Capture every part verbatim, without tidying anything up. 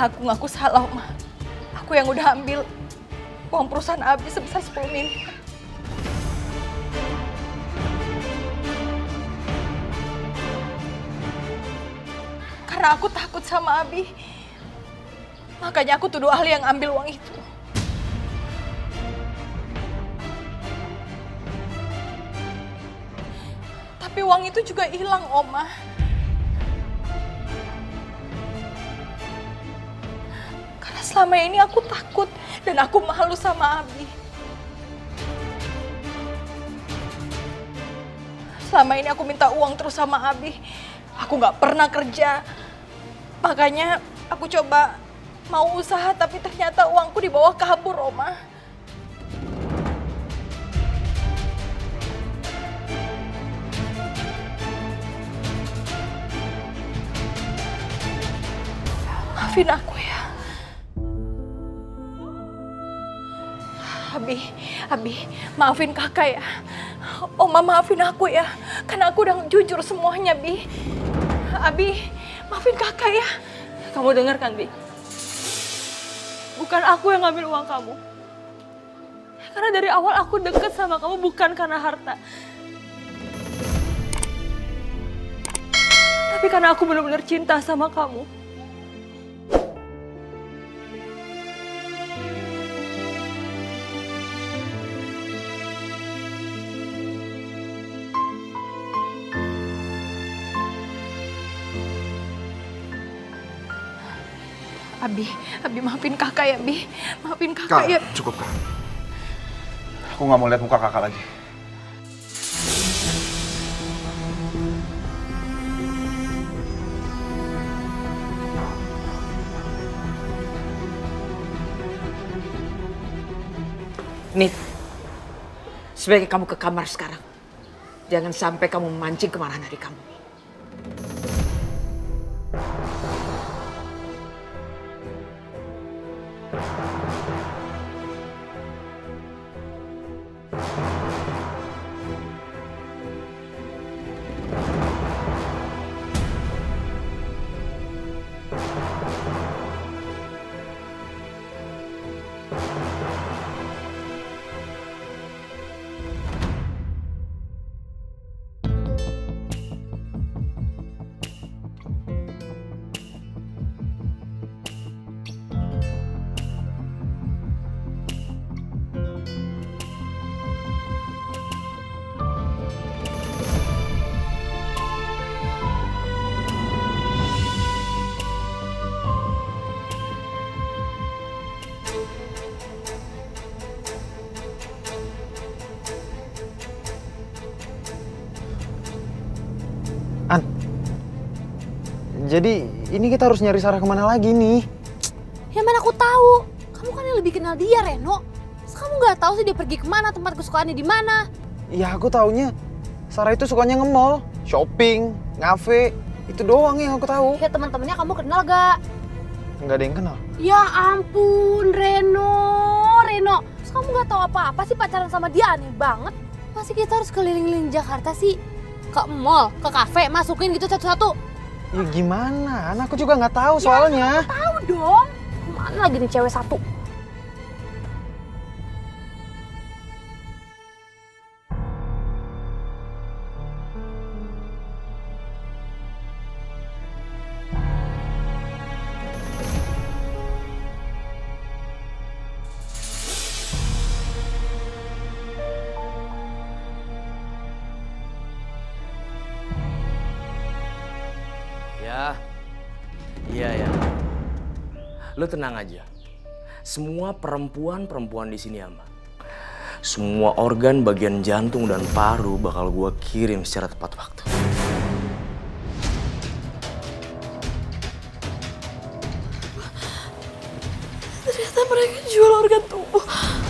Aku ngaku salah, Oma. Aku yang udah ambil uang perusahaan Abi sebesar sepuluh miliar. Karena aku takut sama Abi. Makanya aku tuduh ahli yang ambil uang itu. Tapi uang itu juga hilang, Oma. Karena selama ini aku takut dan aku malu sama Abi. Selama ini aku minta uang terus sama Abi. Aku nggak pernah kerja. Makanya aku coba mau usaha tapi ternyata uangku dibawa kabur, Oma. Maafin aku ya. Abi, Abi, maafin kakak ya. Oma maafin aku ya. Karena aku udah jujur semuanya, Bi. Abi, maafin kakak ya. Kamu dengar kan, Bi? Bukan aku yang ngambil uang kamu. Karena dari awal aku deket sama kamu bukan karena harta. Tapi karena aku benar-benar cinta sama kamu. Abi, Abi maafin kakak ya, Bi. Maafin kakak Kak, ya. cukup Kak. Aku nggak mau lihat muka kakak lagi. Nit, sebaiknya kamu ke kamar sekarang. Jangan sampai kamu memancing kemarahan adik kamu. An, jadi ini kita harus nyari Sarah kemana lagi nih? Ya mana aku tahu. Kamu kan yang lebih kenal dia, Reno. Terus kamu nggak tahu sih dia pergi kemana, tempat kesukaannya di mana? Ya aku taunya Sarah itu sukanya nge-mall, shopping, ngafe. Itu doang yang aku tahu. Ya teman-temannya kamu kenal gak? Nggak ada yang kenal. Ya ampun, Reno, Reno. Terus kamu nggak tahu apa-apa sih pacaran sama dia, aneh banget. Masih kita harus keliling-keliling Jakarta sih? Ke mall, ke kafe, masukin gitu satu-satu. Ya gimana? Aku juga nggak tahu soalnya. Ya, tahu dong. Kemana lagi nih cewek satu? Ya, iya ya. Lo tenang aja. Semua perempuan-perempuan di sini aman. Semua organ bagian jantung dan paru bakal gua kirim secara tepat waktu. Ternyata mereka jual organ tubuh.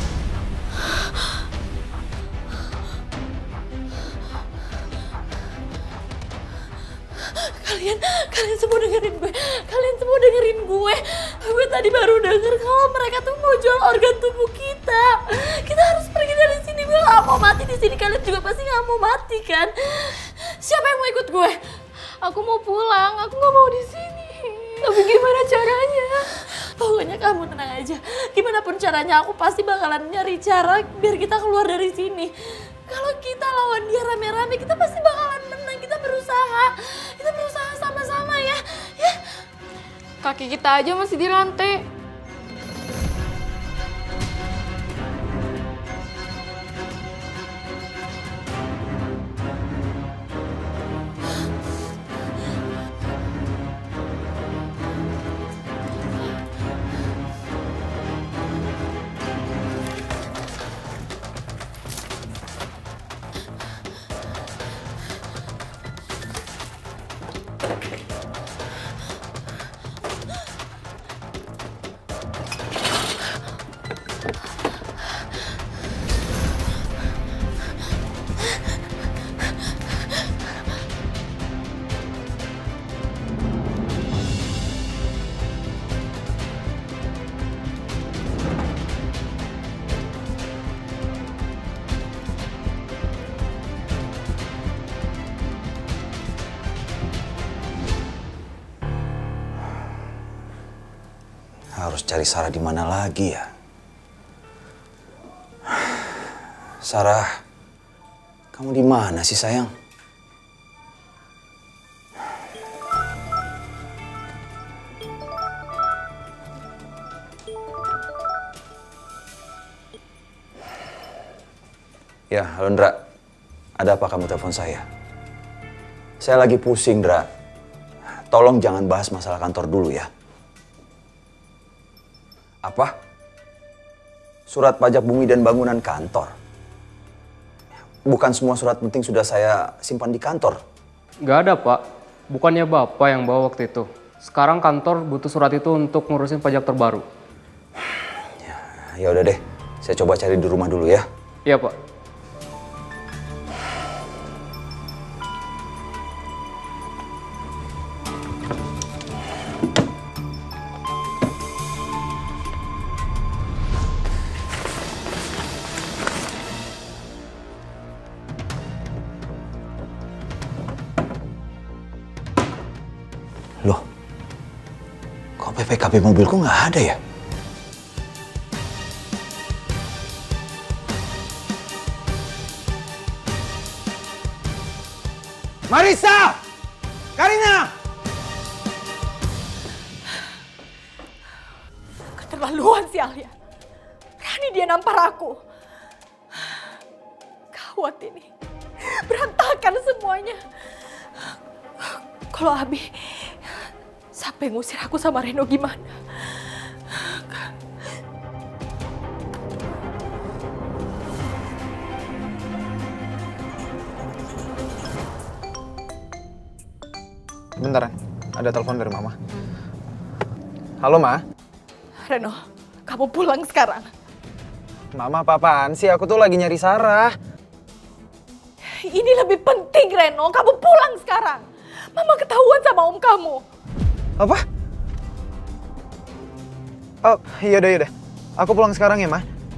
Kalian, kalian semua dengerin gue. Kalian semua dengerin gue. Gue tadi baru denger kalau mereka tuh mau jual organ tubuh kita. Kita harus pergi dari sini. Gue gak mau mati di sini. Kalian juga pasti gak mau mati kan? Siapa yang mau ikut gue? Aku mau pulang. Aku gak mau di sini. Tapi gimana caranya? Pokoknya kamu tenang aja. Gimana pun caranya aku pasti bakalan nyari cara biar kita keluar dari sini. Kalau kita lawan dia rame-rame, kita pasti bakalan menang. Kita berusaha. Kita berusaha sama-sama ya. Ya. Kaki kita aja masih di rantai. Harus cari Sarah di mana lagi ya? Sarah, kamu di mana sih sayang? Ya, halo Ndra. Ada apa kamu telepon saya? Saya lagi pusing, Ndra. Tolong jangan bahas masalah kantor dulu ya. Apa? Surat pajak bumi dan bangunan kantor? Bukan semua surat penting sudah saya simpan di kantor. Nggak ada, Pak. Bukannya Bapak yang bawa waktu itu. Sekarang kantor butuh surat itu untuk ngurusin pajak terbaru. Ya, ya udah deh. Saya coba cari di rumah dulu ya. Iya, Pak. Loh, kok P P K B mobilku nggak ada ya? Marissa! Karina! Keterlaluan si Alia. Berani dia nampar aku. Gawat ini. Berantakan semuanya. Kalau Abi sampai ngusir aku sama Reno gimana? Bentar, ada telepon dari Mama. Halo, Ma. Reno, kamu pulang sekarang. Mama, apa-apaan sih? Aku tuh lagi nyari Sarah. Ini lebih penting, Reno. Kamu pulang sekarang. Mama ketahuan sama om kamu. Apa? Oh, iya udah, iya udah. Aku pulang sekarang ya, Ma.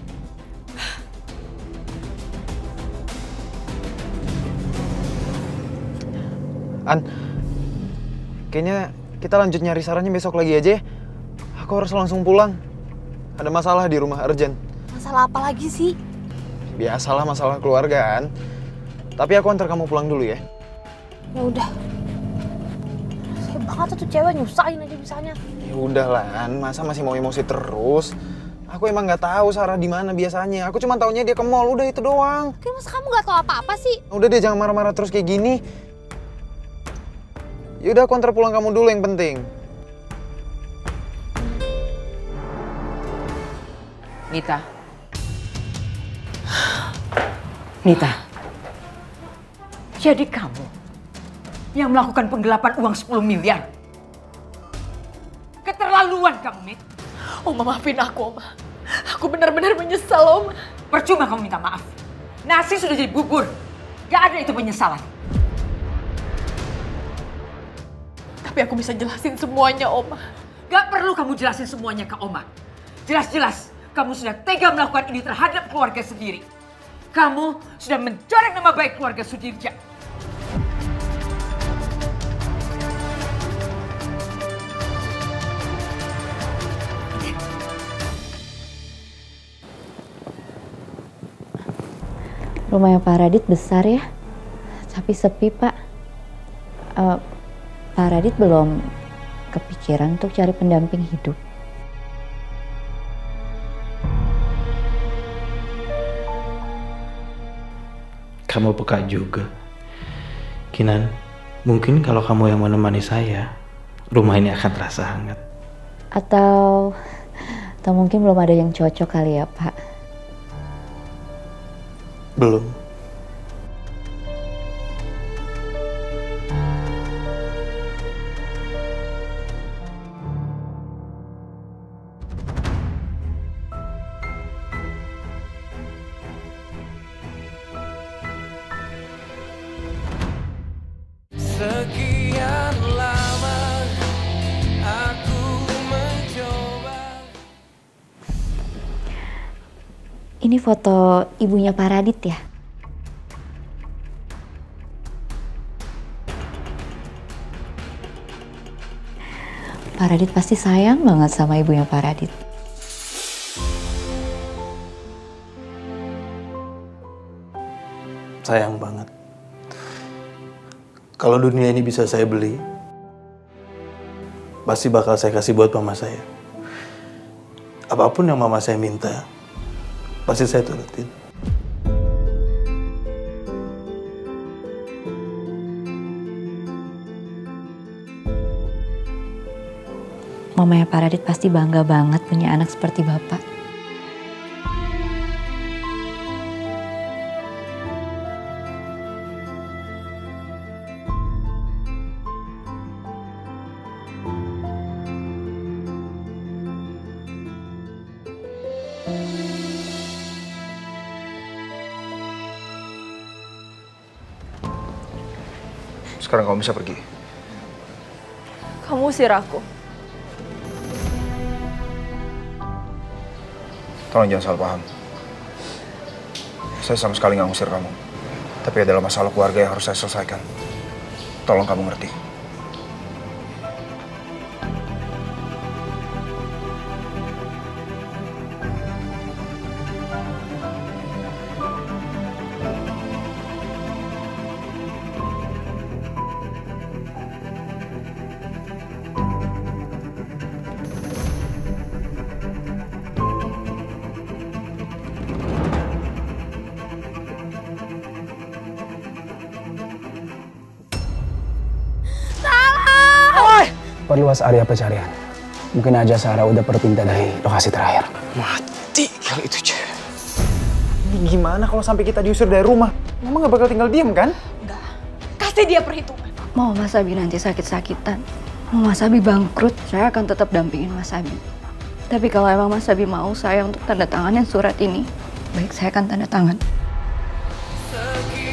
An, kayaknya kita lanjut nyari Sarahnya besok lagi aja ya. Aku harus langsung pulang. Ada masalah di rumah, urgent. Masalah apa lagi sih? Biasalah masalah keluarga kan. Tapi aku antar kamu pulang dulu ya. Ya udah. Saya banget tuh cewek nyusahin aja bisanya. Ya udah lah, An. Masa masih mau emosi terus? Aku emang nggak tahu Sarah di mana biasanya. Aku cuma taunya dia ke mall, udah itu doang. Kayak masa kamu nggak tahu apa-apa sih? Udah deh, jangan marah-marah terus kayak gini. Yaudah, aku antar pulang kamu dulu yang penting. Nita. Nita. Jadi kamu yang melakukan penggelapan uang sepuluh miliar. Keterlaluan kamu, Nit. Oma, maafin aku, Oma. Aku benar-benar menyesal, Oma. Percuma kamu minta maaf. Nasi sudah jadi bubur. Gak ada itu penyesalan. Tapi aku bisa jelasin semuanya, Oma. Gak perlu kamu jelasin semuanya ke Oma. Jelas-jelas kamu sudah tega melakukan ini terhadap keluarga sendiri. Kamu sudah mencoreng nama baik keluarga Sudirja. Rumahnya Pak Radit besar ya, tapi sepi Pak. Uh, Pak Radit belum kepikiran untuk cari pendamping hidup. Kamu peka juga, Kinan. Mungkin kalau kamu yang menemani saya, rumah ini akan terasa hangat. Atau, atau mungkin belum ada yang cocok kali ya Pak? Belum. Sekian lama aku mencoba. Ini foto ibunya Pak Radit ya? Pak Radit pasti sayang banget sama ibunya Pak Radit. Sayang banget. Kalau dunia ini bisa saya beli, pasti bakal saya kasih buat mama saya. Apapun yang mama saya minta, pasti saya turutin. Mamanya Pak Radit pasti bangga banget punya anak seperti Bapak. Sekarang kamu bisa pergi. Kamu usir aku. Tolong jangan salah paham. Saya sama sekali nggak ngusir kamu. Tapi adalah masalah keluarga yang harus saya selesaikan. Tolong kamu ngerti. Perluas area pencarian. Mungkin aja Sarah udah berpindah dari lokasi terakhir. Mati kali itu cewek. Ini gimana kalau sampai kita diusir dari rumah? Mama nggak bakal tinggal diem kan? Enggak. Kasih dia perhitungan. Mau Mas Abi nanti sakit-sakitan, mau Mas Abi bangkrut, saya akan tetap dampingin Mas Abi. Tapi kalau emang Mas Abi mau saya untuk tanda tanganin surat ini, baik saya akan tanda tangan.